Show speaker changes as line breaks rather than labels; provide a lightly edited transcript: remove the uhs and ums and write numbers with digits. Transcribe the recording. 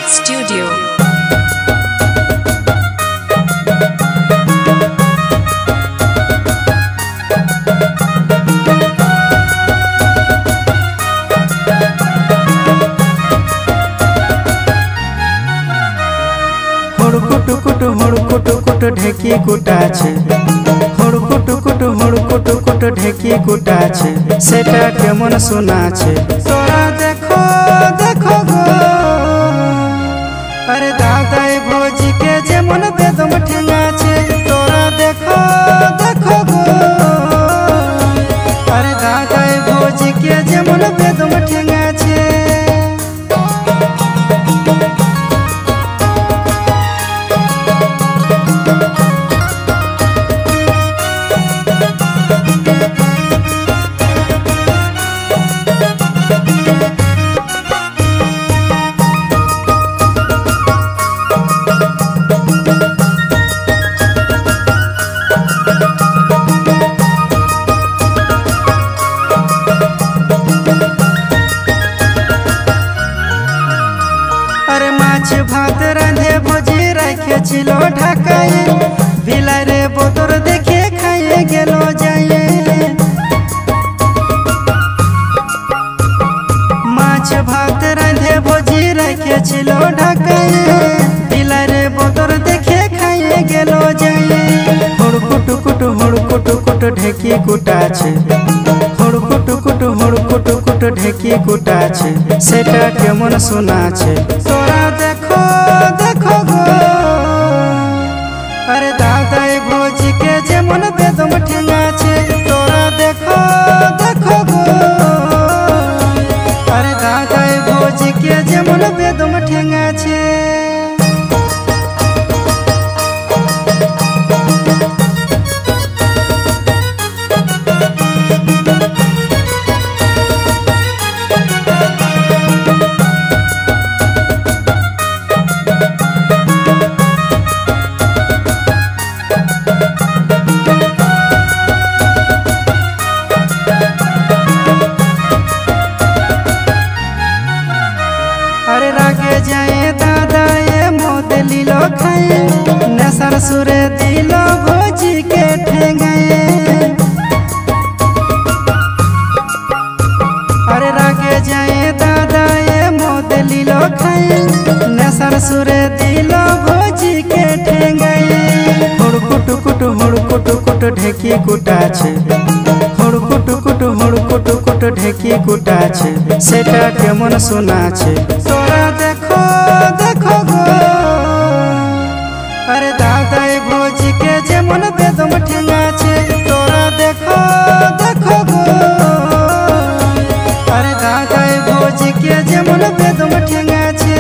Studio।
हुड़कुट ढेकी कुटा छे हुड़कुट ढेकी कुटा छे सेटा केमन सुना छे तोरा देखो देखो गो अरे दादाई भोजी के जेमन बेदम ठेंगा छे तोरा देखो देखो गो अरे दादाई भोजी के जेमन बेदम ठेंगा छे। माछ भात रांधे भोजी राखे छिलो ढकाए बिलाई रे बोतोर देखे खाए गेलो जाए माछ भात रांधे भोजी राखे छिलो ढकाए बिलाई रे बोतोर देखे खाए गेलो जाए हुड़कुट ढेकी कुटा छे हुड़कुट ढेकी कुटा छे सेटा केमन सुना छे तोरा देखो देखो गो अरे दादाई भोजी के जेमन बेदम ठेंगा छे तोरा देखो देखो गो अरे दादाई भोजी के जेमन बेदम ठेंगा छे। अरे रागे जाए दादा ये मोद लीलो खाए नसर सुरे दिलो भोजी के ठेंगाए अरे रागे जाए दादा ये मोद लीलो खाए नसर सुरे दिलो भोजी के ठेंगाए हुड़कुट ढेकी कुटा छे हुड़कुट ढेकी कुटा छे सेटा केमन सुना छे तोरा देखो देखो गो अरे दादाई भोजी के जेमन बेदम ठेंगा छे तोरा देखो देखो गो अरे दादाई भोजी के जेमन बेदम ठेंगा छे।